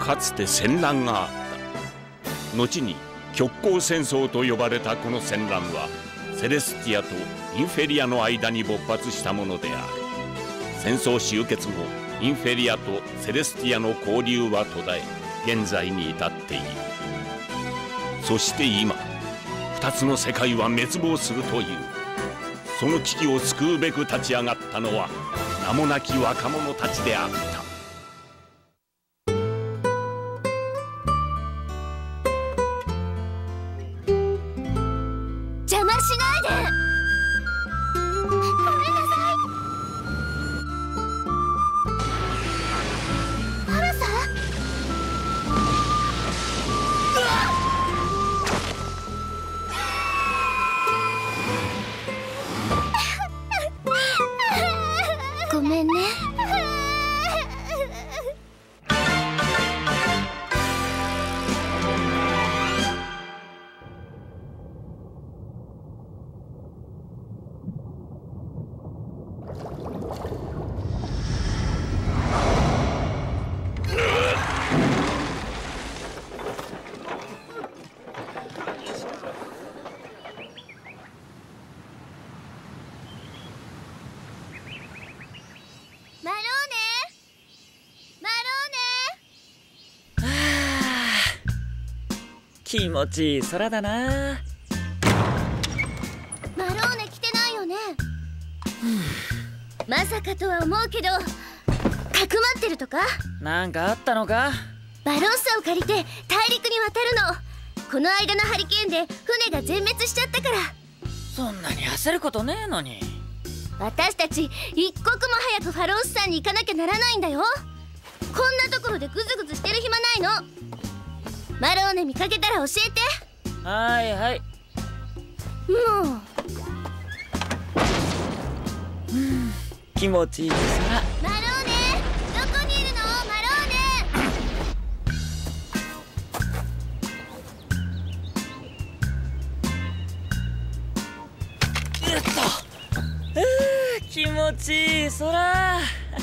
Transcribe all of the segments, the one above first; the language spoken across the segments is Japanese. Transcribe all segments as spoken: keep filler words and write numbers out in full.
かつて戦乱があった。後に極光戦争と呼ばれたこの戦乱はセレスティアとインフェリアの間に勃発したものである。戦争終結後、インフェリアとセレスティアの交流は途絶え、現在に至っている。そして今、二つの世界は滅亡するという。その危機を救うべく立ち上がったのは名もなき若者たちであった。 邪魔しないで。ごめんなさい。アラサ？うわっ！ごめんね。マローネ、マローネ。 はあ、気持ちいい空だな。 マローネ来てないよね。まさかとは思うけど、かくまってるとか？ なんかあったのか？ バロッサを借りて大陸に渡るの。この間のハリケーンで船が全滅しちゃったから。 そんなに焦ることねえのに。 私たち一刻も早くファロース山に行かなきゃならないんだよ。こんなところでグズグズしてる暇ないの。マローネ見かけたら教えて。 はいはい。 もう、 うん、気持ちいい空。 マローネ、どこにいるの？マローネ。 うっと、うー、気持ちいい空。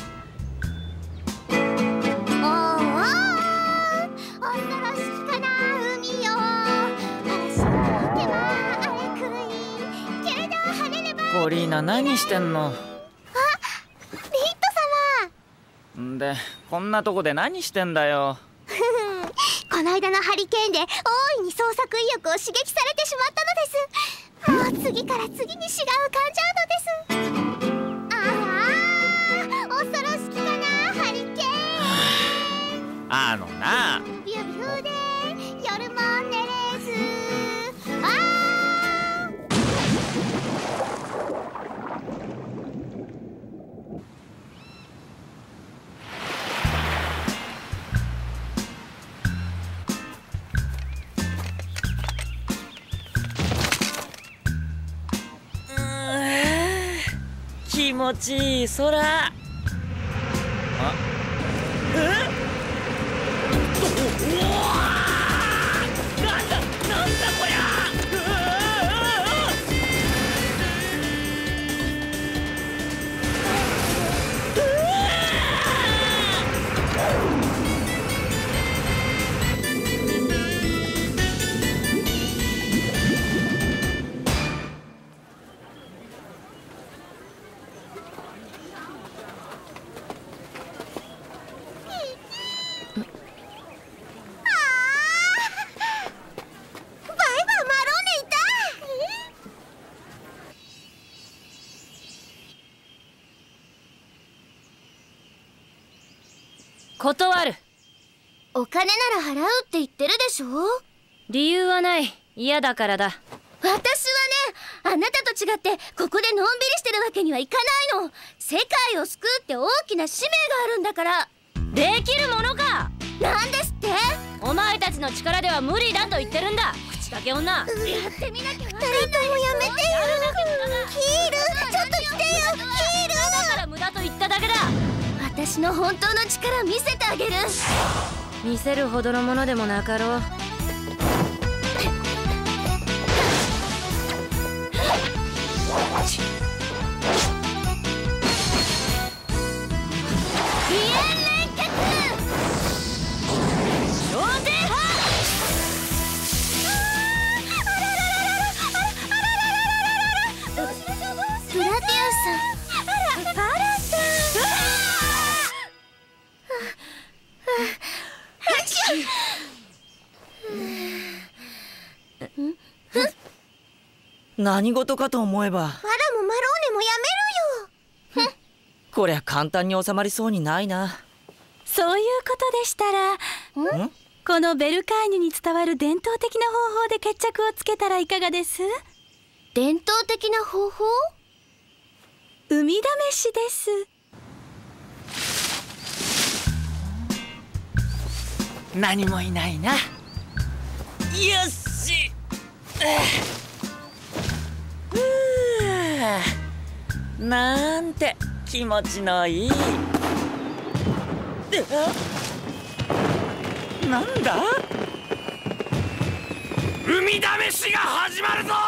おーおー、恐ろしきかな海よ。嵐の手は荒れ狂い、けれど晴れれば。 コリーナ、何してんの？ あ、リット様。 んで、こんなとこで何してんだよ。 この間のハリケーンで大いに創作意欲を刺激されてしまったのです。もう次から次に詩が浮かんじゃうのです。ああ、恐ろしきかなハリケーン。 あのな、 ビュービューで夜も寝れず。ああ、 気持ちいい空。あ、え？おお、なんだなんだこりゃ。 断る。 お金なら払うって言ってるでしょ。 理由はない。嫌だからだ。 私はね、あなたと違ってここでのんびりしてるわけにはいかないの。世界を救うって大きな使命があるんだから。 できるものか。 なんですって？ お前たちの力では無理だと言ってるんだ。口だけ女。やってみなきゃ。二人ともやめてよ。キール、ちょっと来てよ。キール。 だから無駄と言っただけだ。 私の本当の力見せてあげる。 見せるほどのものでもなかろう。 鼻炎連結。 何事かと思えば。 わらもマローネもやめるよ。 こりゃ簡単に収まりそうにないな。 そういうことでしたら、 んこのベルカーニュに伝わる伝統的な方法で決着をつけたらいかがです？ 伝統的な方法？ 海試しです。 何もいないな。よし、ふう、なんて気持ちのいい。なんだ？ 海試しが始まるぞ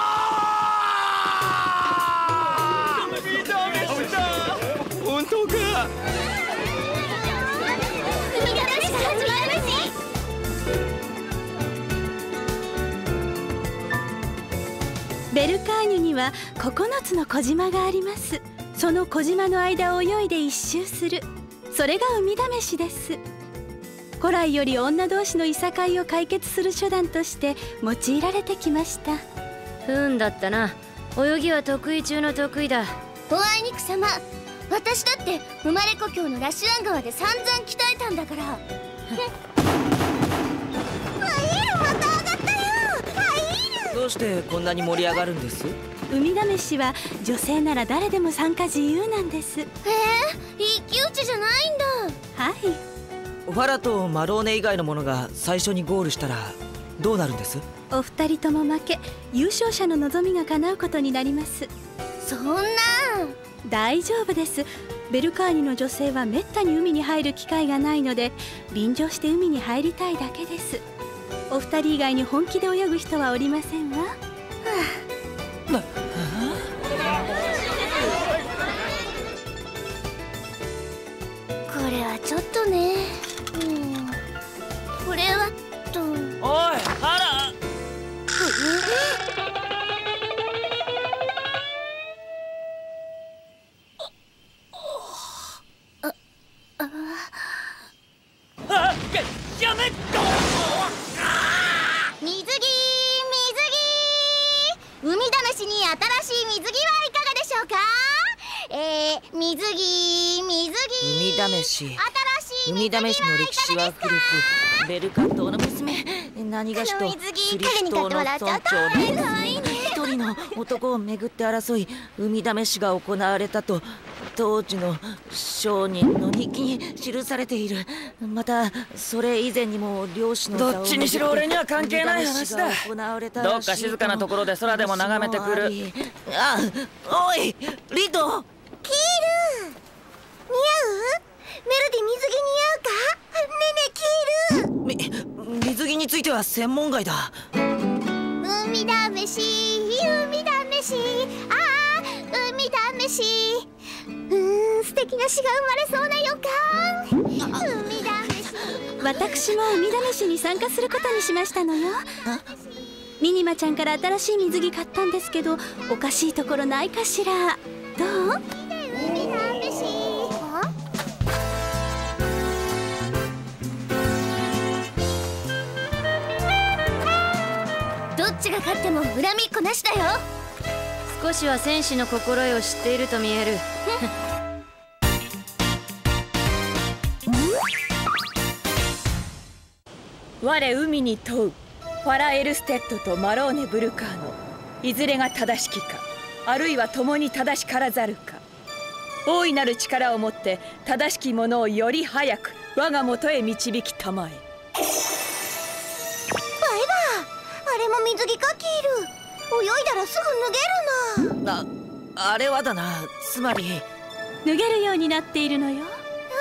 ー。海試しだ。本当か？ 海試しが始まるし。 ベルカーニュにはここのつの小島があります。その小島の間を泳いで一周する、それが海試しです。古来より女同士のいさかいを解決する手段として用いられてきました。 不運だったな。泳ぎは得意中の得意だ。 おあいにくさま、私だって生まれ故郷のラシュアン川で散々鍛えたんだから。アイール、また上がったよ。アイール。 どうしてこんなに盛り上がるんです？ 海試しは女性なら誰でも参加自由なんです。 えー、一騎打ちじゃないんだ。 はい。 ファラとマローネ以外の者が最初にゴールしたらどうなるんです？ お二人とも負け、優勝者の望みが叶うことになります。 そんな。 大丈夫です。ベルカーニュの女性はめったに海に入る機会がないので、便乗して海に入りたいだけです。お二人以外に本気で泳ぐ人はおりませんわ。はあ、 これはちょっとね。うん、これはと。 おい、あら。あ、やめっと。 水着、水着。海試しに新しい水着はいかがでしょうか？えー、水着、水着。 海試し。 新しい海試しの歴史は古く、ベルカ島の娘、何がしとスリス島の村長で一人の男をめぐって争い、海試しが行われたと当時の商人の日記に記されている。またそれ以前にも漁師のどっちにしろ俺には関係ない話だ。 どっか静かなところで空でも眺めてくる。 あ、おいリト、 キール似合う？メルディ水着似合うか？ねえキール。 み水着については専門外だ。 海試し、海試し、ああ海試し。うーん、素敵な詩が生まれそうな予感。海試し。 私も海試しに参加することにしましたのよ。ミニマちゃんから新しい水着買ったんですけど、おかしいところないかしら。どう？ 海試し。どっちが勝っても恨みっこなしだよ。 少しは戦士の心得を知っていると見える。 我海に問う、ファラエルステッドとマローネ・ブルカーノ、いずれが正しきか、あるいは共に正しからざるか。大いなる力をもって正しきものをより早く我が元へ導きたまえ。 バイバー、あれも水着かキール。泳いだらすぐ脱げるな。 あ、あれはだな、つまり脱げるようになっているのよ。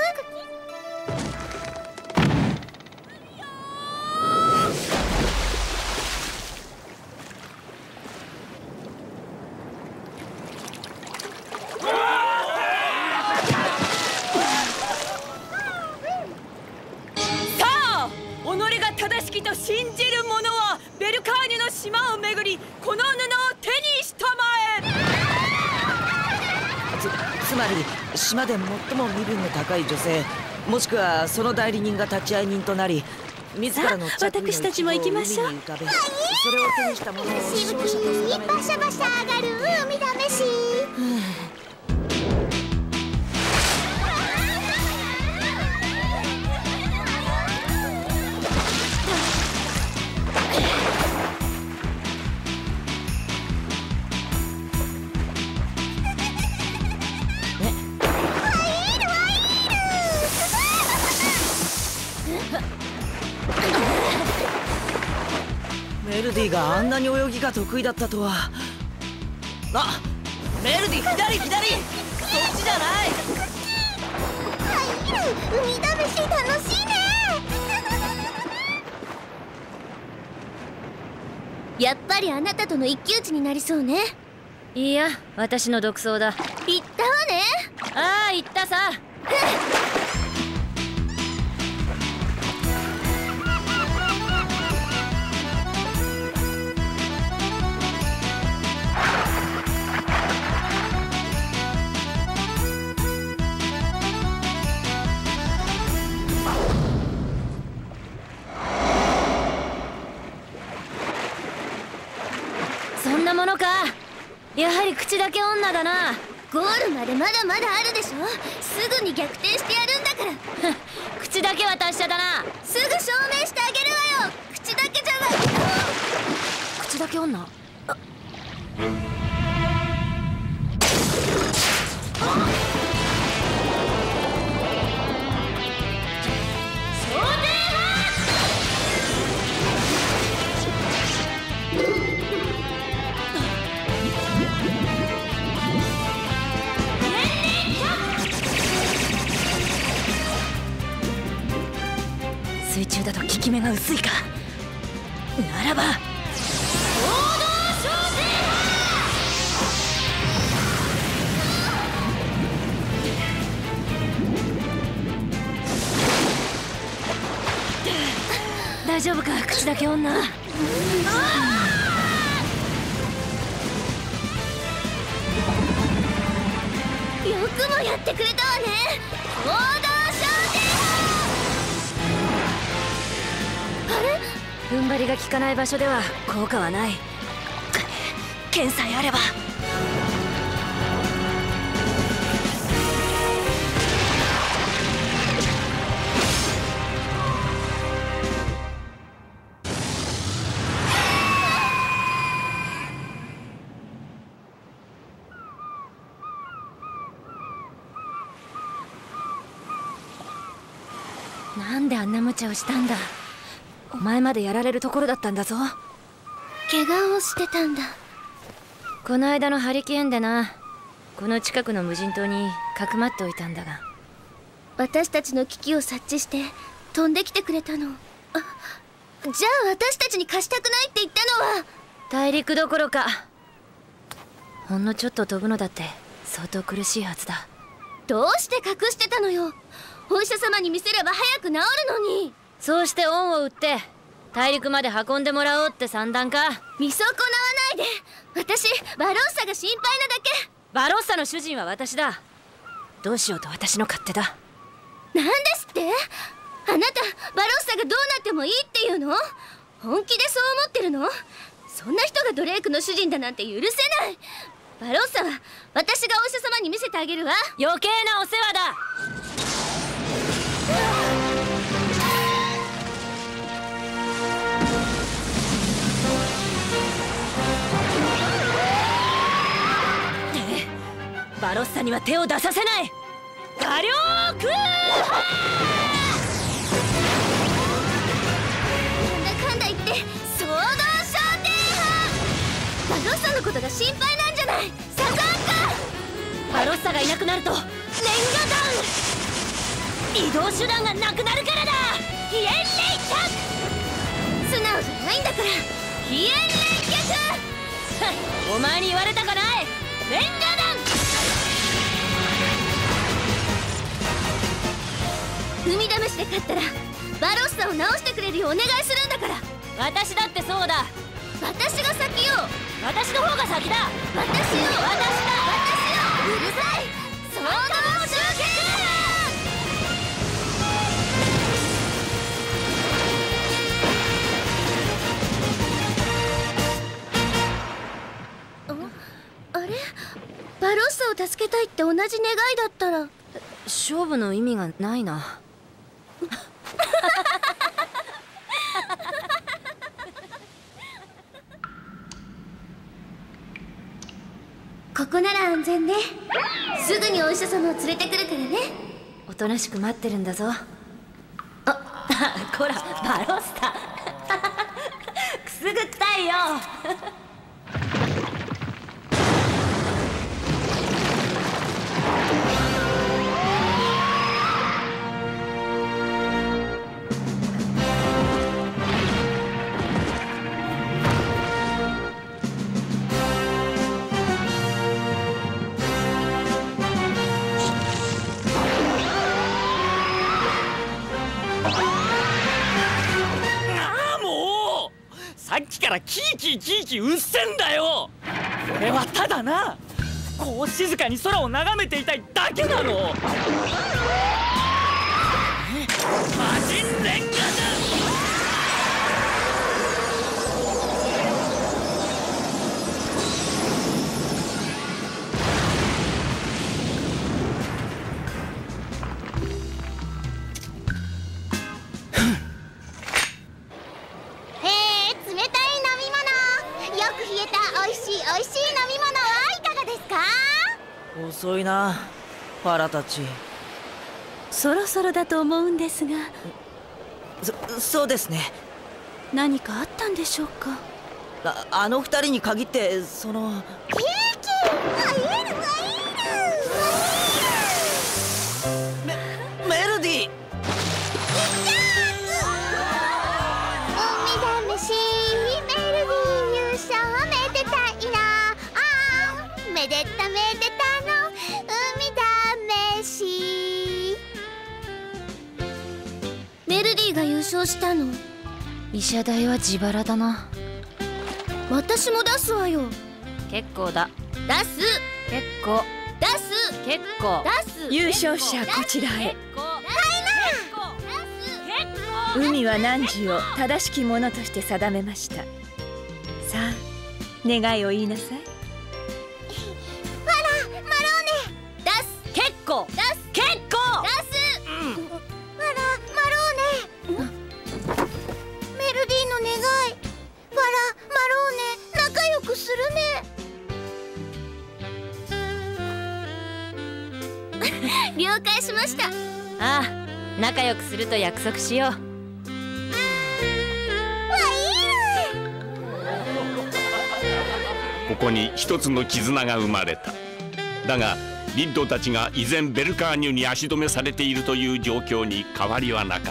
正しきと信じる者はベルカーニュの島を巡り、この布を手にしたまえ。つ、つまり島で最も身分の高い女性、もしくはその代理人が立ち会い人となり、 自らの着衣の一部を海に浮かべ、それを手にしたものをしぶきにバシャバシャ上がるウミダメシ。 メルディがあんなに泳ぎが得意だったとは。あ、メルディ左左、そっちじゃない。 はい、ウミダメシ楽しいね。やっぱりあなたとの一騎打ちになりそうね。 いや、私の独走だ。 言ったわね。 ああ、言ったさ。そんなものか。やはり口だけ女だな。 ゴールまでまだまだあるでしょ。すぐに逆転してやるんだから。 口だけは達者だな。 すぐ証明してあげるわよ。口だけじゃない。 口だけ女。水中だと効き目が薄いか。ならば行動小制覇。大丈夫か、口だけ女。よくもやってくれたわね。行動小制覇。あれ、 踏ん張りが効かない場所では効果はない。剣さえあれば。なんであんな無茶をしたんだ。お前までやられるところだったんだぞ。 怪我をしてたんだ。 この間のハリケーンでな、この近くの無人島にかくまっておいたんだが、 私たちの危機を察知して飛んできてくれたの。あ、じゃあ私たちに貸したくないって言ったのは。 大陸どころかほんのちょっと飛ぶのだって相当苦しいはずだ。 どうして隠してたのよ。お医者様に見せれば早く治るのに。 そうして恩を売って大陸まで運んでもらおうって算段か。 見損なわないで。私バロッサが心配なだけ。 バロッサの主人は私だ。どうしようと私の勝手だ。 なんですって。あなたバロッサがどうなってもいいっていうの？本気でそう思ってるの？そんな人がドレイクの主人だなんて許せない。バロッサは私がお医者様に見せてあげるわ。 余計なお世話だ。バロッサには手を出させない。画力なんだかんだ言って総動昇天派。バロッサのことが心配なんじゃない。サザンカ。 バロッサがいなくなるとレンガ弾、移動手段がなくなるからだ。飛燕冷却。 素直じゃないんだから。飛燕冷却。 お前に言われたかない。レンガ弾。 踏み試しで勝ったらバロッサを直してくれるようお願いするんだから。 私だってそうだ。 私が先よ。 私の方が先だ。 私よ。私だ。私よ。うるさい。総動集結。 助けたいって同じ願いだったら勝負の意味がないな。 ここなら安全ね。すぐにお医者様を連れてくるからね。 おとなしく待ってるんだぞ。あ、こらバロスタくすぐったいよ。 さっきからキーキーキーキーうっせんだよ。俺はただな、こう静かに空を眺めていたいだけなの。魔人レンガだ。 遅いな、ファラたち。 そろそろだと思うんですが。 そそうですね。 何かあったんでしょうか。 あ, あの二人に限ってそのケーキ会える会える。 メメロディー。 海試しメルディー優勝めでたいな。あーめでためでたの海試し。メルディーが優勝したの。 医者代は自腹だな。 私も出すわよ。 結構だ。 出す。 結構出す。 結構出す。 優勝者こちらへ。 出す。 海は汝を正しきものとして定めました。さあ願いを言いなさい。 マローネ出す。 結構出す。 結構出す。うん、マラマローネメルディーの願い。バラマローネ仲良くするね。了解しました。 ああ、仲良くすると約束しよう。 ここに一つの絆が生まれた。だがリッドたちが依然ベルカーニュに足止めされているという状況に変わりはなかった。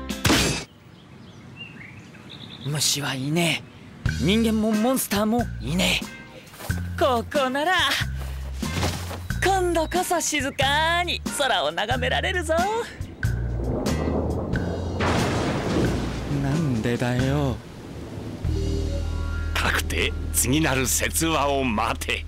虫はいねえ。人間もモンスターもいねえ。ここなら今度こそ静かに空を眺められるぞ。なんでだよ。 かくて次なる説話を待て。